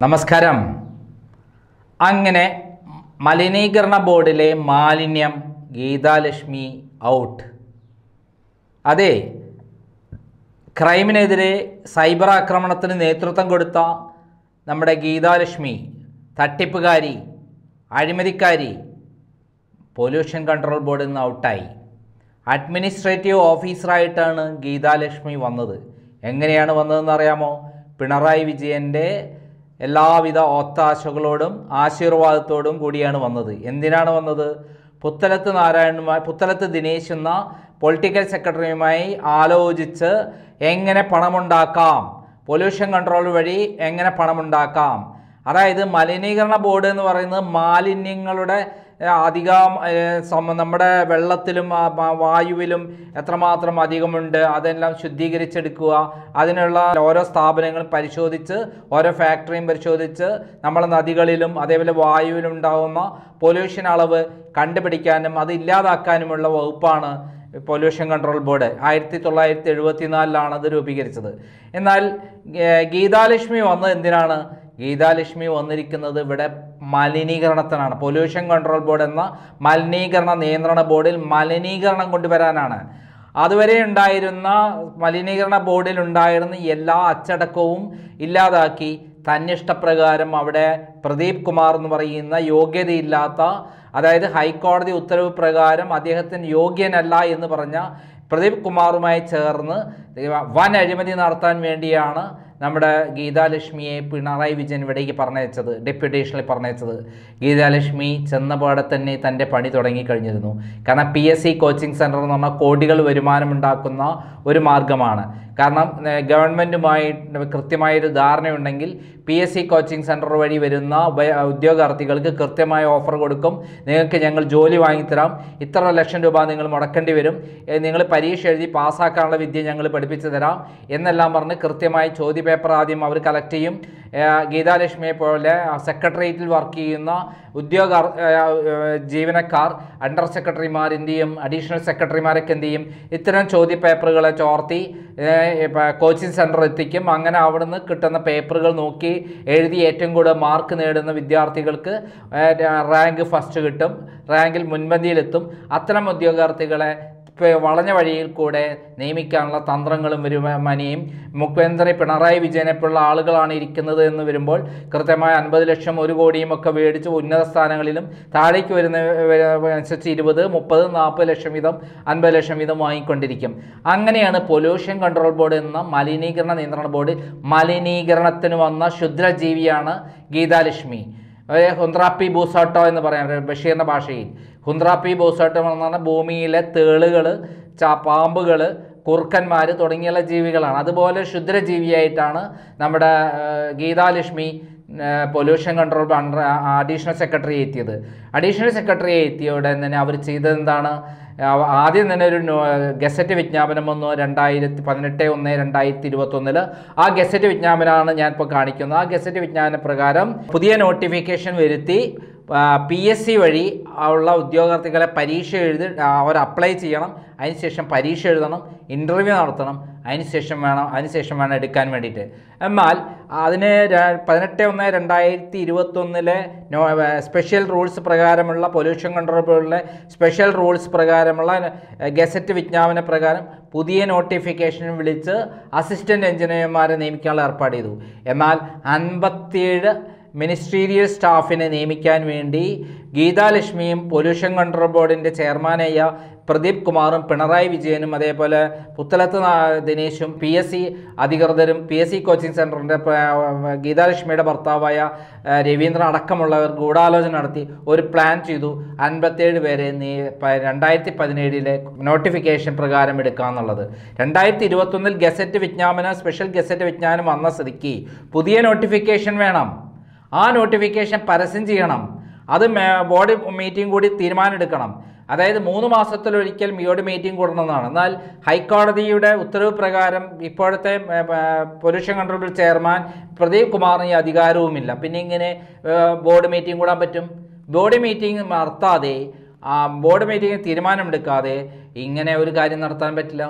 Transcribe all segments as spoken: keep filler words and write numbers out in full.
നമസ്കാരം. അങ്ങനെ മലിനീകരണ ബോർഡിലെ മാലിന്യം ഗീതാലക്ഷ്മി ഔട്ട്. അതെ, ക്രൈമിനെതിരെ സൈബർ ആക്രമണത്തിന് നേതൃത്വം കൊടുത്ത നമ്മുടെ ഗീതാലക്ഷ്മി തട്ടിപ്പുകാരി, അഴിമതിക്കാരി പൊല്യൂഷൻ കൺട്രോൾ ബോർഡിൽ നിന്ന് ഔട്ടായി. അഡ്മിനിസ്ട്രേറ്റീവ് ഓഫീസറായിട്ടാണ് ഗീതാലക്ഷ്മി വന്നത്. എങ്ങനെയാണ് വന്നതെന്ന് അറിയാമോ? പിണറായി വിജയൻ്റെ എല്ലാവിധ ഒത്താശകളോടും ആശീർവാദത്തോടും കൂടിയാണ് വന്നത്. എന്തിനാണ് വന്നത്? പുത്തലത്ത് നാരായണനുമായി പുത്തലത്ത് ദിനേശ് എന്ന പൊളിറ്റിക്കൽ സെക്രട്ടറിയുമായി ആലോചിച്ച് എങ്ങനെ പണമുണ്ടാക്കാം, പൊല്യൂഷൻ കൺട്രോൾ വഴി എങ്ങനെ പണമുണ്ടാക്കാം. അതായത് മലിനീകരണ ബോർഡ് എന്ന് പറയുന്നത് മാലിന്യങ്ങളുടെ അധികം നമ്മുടെ വെള്ളത്തിലും വായുവിലും എത്രമാത്രം അധികമുണ്ട് അതെല്ലാം ശുദ്ധീകരിച്ചെടുക്കുക, അതിനുള്ള ഓരോ സ്ഥാപനങ്ങളും പരിശോധിച്ച് ഓരോ ഫാക്ടറിയും പരിശോധിച്ച് നമ്മളെ നദികളിലും അതേപോലെ വായുവിലും ഉണ്ടാകുന്ന പൊല്യൂഷൻ അളവ് കണ്ടുപിടിക്കാനും അത് ഇല്ലാതാക്കാനുമുള്ള വകുപ്പാണ് പൊല്യൂഷൻ കൺട്രോൾ ബോർഡ്. ആയിരത്തി തൊള്ളായിരത്തി എഴുപത്തി നാലിലാണ് അത് രൂപീകരിച്ചത്. എന്നാൽ ഗീതാലക്ഷ്മി വന്നത് എന്തിനാണ്? ഗീതാലക്ഷ്മി വന്നിരിക്കുന്നത് ഇവിടെ മലിനീകരണത്തിനാണ്. പൊല്യൂഷൻ കൺട്രോൾ ബോർഡ് എന്ന മലിനീകരണ നിയന്ത്രണ ബോർഡിൽ മലിനീകരണം കൊണ്ടുവരാനാണ്. അതുവരെ ഉണ്ടായിരുന്ന മലിനീകരണ ബോർഡിൽ ഉണ്ടായിരുന്ന എല്ലാ അച്ചടക്കവും ഇല്ലാതാക്കി തന്നിഷ്ടപ്രകാരം അവിടെ പ്രദീപ് കുമാർ എന്ന് പറയുന്ന യോഗ്യതയില്ലാത്ത, അതായത് ഹൈക്കോടതി ഉത്തരവ് പ്രകാരം അദ്ദേഹത്തിന് യോഗ്യനല്ല എന്ന് പറഞ്ഞ പ്രദീപ് കുമാറുമായി ചേർന്ന് വൻ അഴിമതി നടത്താൻ വേണ്ടിയാണ് നമ്മുടെ ഗീതാലക്ഷ്മിയെ പിണറായി വിജയൻ ഇവിടേക്ക് പറഞ്ഞയച്ചത്, ഡെപ്യൂട്ടേഷനിൽ പറഞ്ഞയച്ചത്. ഗീതാലക്ഷ്മി ചെന്നപാടെ തന്നെ തൻ്റെ പണി തുടങ്ങിക്കഴിഞ്ഞിരുന്നു. കാരണം P S C coaching centre എന്ന് പറഞ്ഞാൽ കോടികൾ വരുമാനമുണ്ടാക്കുന്ന ഒരു മാർഗമാണ്. കാരണം ഗവൺമെൻറ്റുമായി കൃത്യമായൊരു ധാരണയുണ്ടെങ്കിൽ P S C coaching centre വഴി വരുന്ന ഉദ്യോഗാർത്ഥികൾക്ക് കൃത്യമായ ഓഫർ കൊടുക്കും. നിങ്ങൾക്ക് ഞങ്ങൾ ജോലി വാങ്ങിത്തരാം, ഇത്ര ലക്ഷം രൂപ നിങ്ങൾ മുടക്കേണ്ടി വരും, നിങ്ങൾ പരീക്ഷ എഴുതി പാസ്സാക്കാനുള്ള വിദ്യ ഞങ്ങൾ പഠിപ്പിച്ചു തരാം എന്നെല്ലാം പറഞ്ഞ് കൃത്യമായി ചോദ്യപേപ്പർ ആദ്യം അവർ കളക്ട് ചെയ്യും. ഗീതാലക്ഷ്മിയെ പോലെ സെക്രട്ടേറിയറ്റിൽ വർക്ക് ചെയ്യുന്ന ഉദ്യോഗ ജീവനക്കാർ, അണ്ടർ സെക്രട്ടറിമാരെന്തെയും അഡീഷണൽ സെക്രട്ടറിമാരൊക്കെ എന്ത് ചെയ്യും, ഇത്തരം ചോദ്യപേപ്പറുകളെ ചോർത്തി കോച്ചിങ് സെൻറ്റർ എത്തിക്കും. അങ്ങനെ അവിടുന്ന് കിട്ടുന്ന പേപ്പറുകൾ നോക്കി എഴുതി ഏറ്റവും കൂടുതൽ മാർക്ക് നേടുന്ന വിദ്യാർത്ഥികൾക്ക് റാങ്ക് ഫസ്റ്റ് കിട്ടും, റാങ്കിൽ മുൻപന്തിയിലെത്തും. അത്തരം ഉദ്യോഗാർത്ഥികളെ വളഞ്ഞ വഴിയിൽ കൂടെ നിയമിക്കാനുള്ള തന്ത്രങ്ങളും വരുമാനിയും മുഖ്യമന്ത്രി പിണറായി വിജയനെപ്പോലുള്ള ആളുകളാണ് ഇരിക്കുന്നത് എന്ന് വരുമ്പോൾ കൃത്യമായ അൻപത് ലക്ഷം ഒരു കോടിയും ഒക്കെ മേടിച്ച് ഉന്നത സ്ഥാനങ്ങളിലും താഴേക്ക് വരുന്ന അനുസരിച്ച് ഇരുപത് മുപ്പത് നാൽപ്പത് ലക്ഷം വീതം അൻപത് ലക്ഷം വീതം വാങ്ങിക്കൊണ്ടിരിക്കും. അങ്ങനെയാണ് പൊല്യൂഷൻ കൺട്രോൾ ബോർഡ് എന്ന മലിനീകരണ നിയന്ത്രണ ബോർഡ്. മലിനീകരണത്തിന് വന്ന ക്ഷുദ്രജീവിയാണ് ഗീതാലക്ഷ്മി. ഹുന്ത്രാപ്പി ബൂസാട്ടോ എന്ന് പറയാം ബഷീറിൻ്റെ ഭാഷയിൽ. ഹുന്ത്രാപ്പി ബൂസാട്ടോ എന്ന് പറഞ്ഞാൽ ഭൂമിയിലെ തേളുകൾ, ചാ പാമ്പുകൾ, കുറുക്കന്മാർ തുടങ്ങിയുള്ള ജീവികളാണ്. അതുപോലെ ക്ഷുദ്രജീവിയായിട്ടാണ് നമ്മുടെ Geethalakshmi pollution control under additional secretary എത്തിയത്. അഡീഷണൽ സെക്രട്ടറി എത്തിയ ഉടൻ തന്നെ അവർ ചെയ്തത് എന്താണ്? ആദ്യം തന്നെ ഒരു ഗസറ്റ് വിജ്ഞാപനം വന്നു രണ്ടായിരത്തി പതിനെട്ട് ഒന്ന് രണ്ടായിരത്തി ഇരുപത്തി ഒന്നില്. ആ ഗസറ്റ് വിജ്ഞാപനമാണ് ഞാനിപ്പോൾ കാണിക്കുന്നത്. ആ ഗസറ്റ് വിജ്ഞാപന പ്രകാരം പുതിയ നോട്ടിഫിക്കേഷൻ വരുത്തി പി എസ് സി വഴി ഉള്ള ഉദ്യോഗാർത്ഥികളെ പരീക്ഷ എഴുതി അവർ അപ്ലൈ ചെയ്യണം, അതിനുശേഷം പരീക്ഷ എഴുതണം, ഇൻ്റർവ്യൂ നടത്തണം, അതിനുശേഷം വേണം അതിനുശേഷം വേണം എടുക്കാൻ വേണ്ടിയിട്ട്. എന്നാൽ അതിന് പതിനെട്ട് ഒന്ന് രണ്ടായിരത്തി ഇരുപത്തൊന്നിലെ നോ സ്പെഷ്യൽ റൂൾസ് പ്രകാരമുള്ള പൊല്യൂഷൻ കൺട്രോൾ ബോർഡിലെ സ്പെഷ്യൽ റൂൾസ് പ്രകാരമുള്ള ഗസറ്റ് വിജ്ഞാപന പ്രകാരം പുതിയ നോട്ടിഫിക്കേഷൻ വിളിച്ച് അസിസ്റ്റൻ്റ് എഞ്ചിനീയർമാരെ നിയമിക്കാനുള്ള ഏർപ്പാട് ചെയ്തു. എന്നാൽ അൻപത്തിയേഴ് മിനിസ്റ്റീരിയൽ സ്റ്റാഫിനെ നിയമിക്കാൻ വേണ്ടി ഗീതാലക്ഷ്മിയും പൊല്യൂഷൻ കൺട്രോൾ ബോർഡിൻ്റെ ചെയർമാനായ പ്രദീപ് കുമാറും പിണറായി വിജയനും അതേപോലെ പുത്തലത്ത് ദിനേശും പി എസ് സി അധികൃതരും പി എസ് സി കോച്ചിങ് സെൻറ്ററിൻ്റെ ഗീതാലക്ഷ്മിയുടെ ഭർത്താവായ രവീന്ദ്രൻ അടക്കമുള്ളവർ ഗൂഢാലോചന നടത്തി ഒരു പ്ലാൻ ചെയ്തു. അൻപത്തേഴ് പേരെ നീ രണ്ടായിരത്തി പതിനേഴിലെ നോട്ടിഫിക്കേഷൻ പ്രകാരം എടുക്കാമെന്നുള്ളത്. രണ്ടായിരത്തി ഇരുപത്തൊന്നിൽ ഗസറ്റ് വിജ്ഞാപനം സ്പെഷ്യൽ ഗസറ്റ് വിജ്ഞാപനം വന്ന സ്ഥിതിക്ക് പുതിയ നോട്ടിഫിക്കേഷൻ വേണം. ആ നോട്ടിഫിക്കേഷൻ പരസ്യം ചെയ്യണം. അത് ബോർഡ് മീറ്റിംഗ് കൂടി തീരുമാനമെടുക്കണം. അതായത് മൂന്ന് മാസത്തിലൊരിക്കൽ ബോർഡ് മീറ്റിംഗ് കൂടണമെന്നാണ്. എന്നാൽ ഹൈക്കോടതിയുടെ ഉത്തരവ് പ്രകാരം ഇപ്പോഴത്തെ pollution control board chairman Pradeep കുമാറിന് ഈ അധികാരവുമില്ല. പിന്നെ ഇങ്ങനെ ബോർഡ് മീറ്റിംഗ് കൂടാൻ പറ്റും? ബോർഡ് മീറ്റിംഗ് നടത്താതെ ബോർഡ് മീറ്റിംഗ് തീരുമാനമെടുക്കാതെ ഇങ്ങനെ ഒരു കാര്യം നടത്താൻ പറ്റില്ല.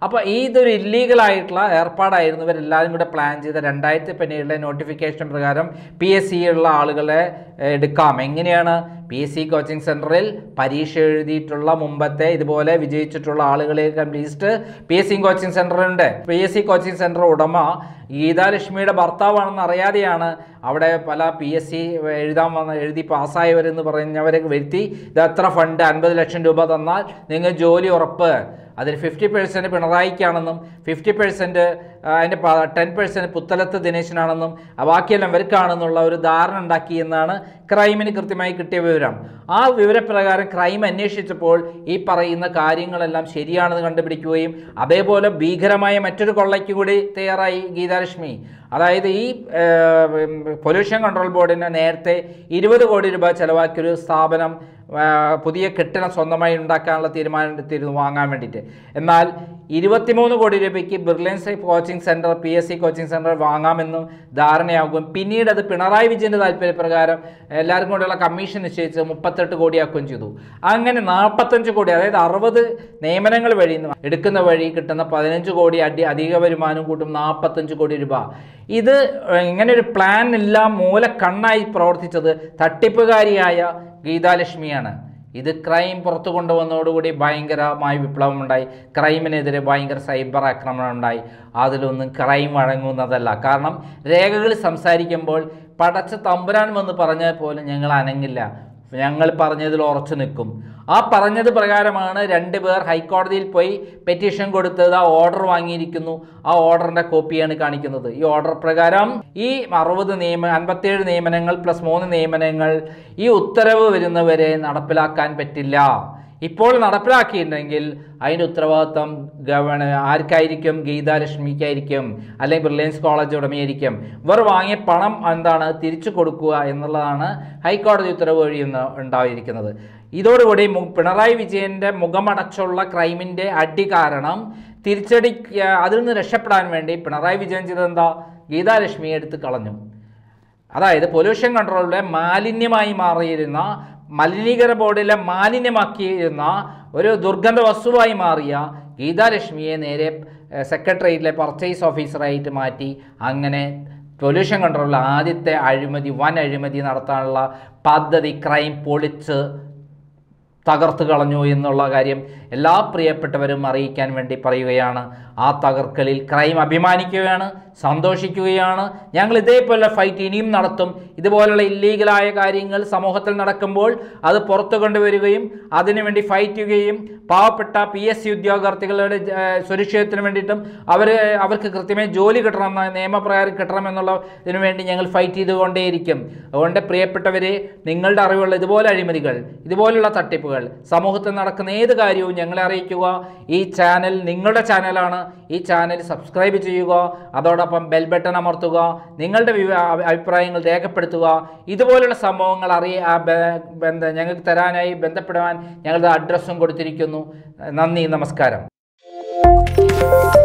അപ്പോൾ ഈ ഇതൊരു ഇല്ലീഗലായിട്ടുള്ള ഏർപ്പാടായിരുന്നു ഇവരെല്ലാവരും കൂടെ പ്ലാൻ ചെയ്ത രണ്ടായിരത്തി പതിനേഴിലെ നോട്ടിഫിക്കേഷൻ പ്രകാരം പി എസ് സി ഉള്ള ആളുകളെ എടുക്കാം. എങ്ങനെയാണ്? പി എസ് സി കോച്ചിങ് സെൻറ്ററിൽ പരീക്ഷ എഴുതിയിട്ടുള്ള മുമ്പത്തെ ഇതുപോലെ വിജയിച്ചിട്ടുള്ള ആളുകളെ list P S C coaching സെൻറ്ററുണ്ട്. P S C coaching centre ഉടമ ഗീതാലക്ഷ്മിയുടെ ഭർത്താവാണെന്ന് അറിയാതെയാണ് അവിടെ പല പി എസ് സി എഴുതാൻ വന്ന എഴുതി പാസ്സായവരെന്ന് പറഞ്ഞവരെ വരുത്തി ഇത് എത്ര ഫണ്ട് അൻപത് ലക്ഷം രൂപ തന്നാൽ നിങ്ങൾ ജോലി ഉറപ്പ്, അതിൽ ഫിഫ്റ്റി പെർസെൻറ്റ് പിണറായിക്കാണെന്നും ഫിഫ്റ്റി പെർസെൻറ്റ് അതിൻ്റെ ടെൻ പെർസെൻറ്റ് പുത്തലത്ത് ദിനേശനാണെന്നും ബാക്കിയെല്ലാം ഇവർക്കാണെന്നുള്ള ഒരു ധാരണ ഉണ്ടാക്കി എന്നാണ് ക്രൈമിന് കൃത്യമായി കിട്ടിയ വിവരം. ആ വിവരപ്രകാരം ക്രൈം അന്വേഷിച്ചപ്പോൾ ഈ പറയുന്ന കാര്യങ്ങളെല്ലാം ശരിയാണെന്ന് കണ്ടുപിടിക്കുകയും അതേപോലെ ഭീകരമായ മറ്റൊരു കൊള്ളയ്ക്ക് കൂടി തയ്യാറായി ഗീതാലക്ഷ്മി. അതായത് ഈ പൊല്യൂഷൻ കൺട്രോൾ ബോർഡിന് നേരത്തെ ഇരുപത് കോടി രൂപ ചിലവാക്കിയൊരു സ്ഥാപനം പുതിയ കെട്ടിടം സ്വന്തമായി ഉണ്ടാക്കാനുള്ള തീരുമാനം എടുത്തിരുന്നു വാങ്ങാൻ വേണ്ടിയിട്ട്. എന്നാൽ ഇരുപത്തിമൂന്ന് കോടി രൂപയ്ക്ക് Brilliance coaching centre P S C coaching centre വാങ്ങാമെന്നും ധാരണയാകും. പിന്നീട് അത് പിണറായി വിജയൻ്റെ താല്പര്യപ്രകാരം എല്ലാവർക്കും കൂടെയുള്ള കമ്മീഷൻ നിശ്ചയിച്ച് മുപ്പത്തെട്ട് കോടിയാക്കുകയും ചെയ്തു. അങ്ങനെ നാൽപ്പത്തഞ്ച് കോടി, അതായത് അറുപത് നിയമനങ്ങൾ വഴി എടുക്കുന്ന വഴി കിട്ടുന്ന പതിനഞ്ച് കോടി അടി അധിക വരുമാനം കൂട്ടും നാൽപ്പത്തഞ്ച് കോടി രൂപ. ഇത് ഇങ്ങനെ ഒരു പ്ലാൻ എല്ലാം മൂലക്കണ്ണായി പ്രവർത്തിച്ചത് തട്ടിപ്പുകാരിയായ ഗീതാലക്ഷ്മിയാണ്. ഇത് ക്രൈം പുറത്തു കൊണ്ടുവന്നതോടുകൂടി ഭയങ്കരമായ വിപ്ലവം ഉണ്ടായി. ക്രൈമിനെതിരെ ഭയങ്കര സൈബർ ആക്രമണം ഉണ്ടായി. അതിലൊന്നും ക്രൈം വഴങ്ങുന്നതല്ല. കാരണം രേഖകൾ സംസാരിക്കുമ്പോൾ പടച്ച തമ്പുരാൻ വന്ന് പറഞ്ഞാൽ പോലും ഞങ്ങൾ അനങ്ങില്ല, ഞങ്ങൾ പറഞ്ഞതിൽ ഉറച്ചു നിൽക്കും. ആ പറഞ്ഞത് പ്രകാരമാണ് രണ്ട് പേർ ഹൈക്കോടതിയിൽ പോയി പെറ്റീഷൻ കൊടുത്തത്. ആ ഓർഡർ വാങ്ങിയിരിക്കുന്നു. ആ ഓർഡറിൻ്റെ കോപ്പിയാണ് കാണിക്കുന്നത്. ഈ ഓർഡർ പ്രകാരം ഈ അറുപത് നിയമ അൻപത്തേഴ് നിയമനങ്ങൾ പ്ലസ് മൂന്ന് നിയമനങ്ങൾ ഈ ഉത്തരവ് വരുന്നവരെ നടപ്പിലാക്കാൻ പറ്റില്ല. ഇപ്പോൾ നടപ്പിലാക്കിയിട്ടുണ്ടെങ്കിൽ അതിൻ്റെ ഉത്തരവാദിത്വം ഗവൺമെൻറ് ആർക്കായിരിക്കും? ഗീതാലക്ഷ്മിക്കായിരിക്കും, അല്ലെങ്കിൽ ബ്രില്യൻസ് കോളേജ് ഉടമയായിരിക്കും. ഇവർ വാങ്ങിയ പണം എന്താണ് തിരിച്ചു കൊടുക്കുക എന്നുള്ളതാണ് ഹൈക്കോടതി ഉത്തരവ് വഴി ഉണ്ടായിരിക്കുന്നത്. ഇതോടുകൂടി പിണറായി വിജയൻ്റെ മുഖമടച്ചുള്ള ക്രൈമിൻ്റെ അടി കാരണം തിരിച്ചടി അതിൽ നിന്ന് രക്ഷപ്പെടാൻ വേണ്ടി പിണറായി വിജയൻ ചെയ്തെന്താ? ഗീതാലക്ഷ്മിയെ എടുത്ത് കളഞ്ഞു. അതായത് പൊല്യൂഷൻ കൺട്രോളിലെ മാലിന്യമായി മാറിയിരുന്ന മലിനീകരണ ബോർഡിലെ മാലിന്യമാക്കിയിരുന്ന ഒരു ദുർഗന്ധ വസ്തുവായി മാറിയ ഗീതാലക്ഷ്മിയെ നേരെ സെക്രട്ടേറിയറ്റിലെ പർച്ചേസ് ഓഫീസറായിട്ട് മാറ്റി. അങ്ങനെ പൊല്യൂഷൻ കൺട്രോളിലെ ആദ്യത്തെ അഴിമതി, വൻ അഴിമതി നടത്താനുള്ള പദ്ധതി ക്രൈം പൊളിച്ച് തകർത്ത് കളഞ്ഞു എന്നുള്ള കാര്യം എല്ലാ പ്രിയപ്പെട്ടവരും അറിയിക്കാൻ വേണ്ടി പറയുകയാണ്. ആ തകർക്കലിൽ ക്രൈം അഭിമാനിക്കുകയാണ്, സന്തോഷിക്കുകയാണ്. ഞങ്ങൾ ഇതേപോലെ ഫൈറ്റ് ഇനിയും നടത്തും. ഇതുപോലുള്ള ഇല്ലീഗലായ കാര്യങ്ങൾ സമൂഹത്തിൽ നടക്കുമ്പോൾ അത് പുറത്തു കൊണ്ടുവരികയും അതിനുവേണ്ടി ഫൈറ്റ് ചെയ്യുകയും പാവപ്പെട്ട പി എസ് സി ഉദ്യോഗാർത്ഥികളുടെ സുരക്ഷിതത്തിന് വേണ്ടിയിട്ടും അവർ അവർക്ക് കൃത്യമായി ജോലി കിട്ടണം, നിയമപ്രകാരം കിട്ടണമെന്നുള്ള ഇതിനു വേണ്ടി ഞങ്ങൾ ഫൈറ്റ് ചെയ്തുകൊണ്ടേയിരിക്കും. അതുകൊണ്ട് പ്രിയപ്പെട്ടവരെ, നിങ്ങളുടെ അറിവുള്ള ഇതുപോലെ അഴിമതികൾ, ഇതുപോലുള്ള തട്ടിപ്പുകൾ സമൂഹത്തിൽ നടക്കുന്ന ഏത് കാര്യവും ഞങ്ങളെ അറിയിക്കുക. ഈ ചാനൽ നിങ്ങളുടെ ചാനലാണ്. ഈ ചാനൽ സബ്സ്ക്രൈബ് ചെയ്യുക, അതോടൊപ്പം ബെൽ ബട്ടൺ അമർത്തുക, നിങ്ങളുടെ അഭിപ്രായങ്ങൾ രേഖപ്പെടുത്തുക. ഇതുപോലുള്ള സംഭവങ്ങൾ അറിയ ഞങ്ങൾക്ക് തരാനായി ബന്ധപ്പെടുവാൻ ഞങ്ങളുടെ അഡ്രസ്സും കൊടുത്തിരിക്കുന്നു. നന്ദി, നമസ്കാരം.